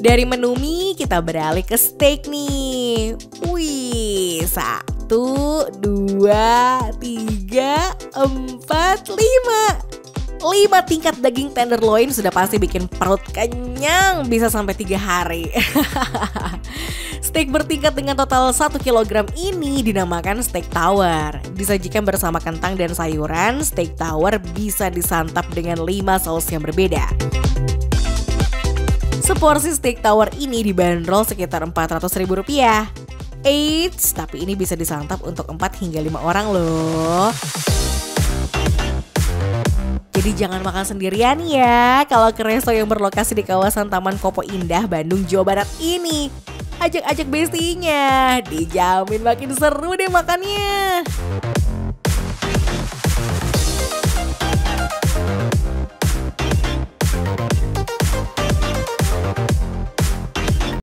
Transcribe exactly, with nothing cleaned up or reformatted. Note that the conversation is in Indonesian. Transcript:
Dari menu mie kita beralih ke steak nih. Wih, satu, dua, tiga, empat, lima. Lima tingkat daging tenderloin sudah pasti bikin perut kenyang bisa sampai tiga hari. Steak bertingkat dengan total satu kilogram ini dinamakan steak tower. Disajikan bersama kentang dan sayuran, steak tower bisa disantap dengan lima saus yang berbeda. Seporsi steak tower ini dibanderol sekitar empat ratus ribu rupiah. Eits, tapi ini bisa disantap untuk empat hingga lima orang loh. Jadi jangan makan sendirian ya kalau ke resto yang berlokasi di kawasan Taman Kopo Indah, Bandung, Jawa Barat ini. Ajak-ajak bestinya, dijamin makin seru deh makannya.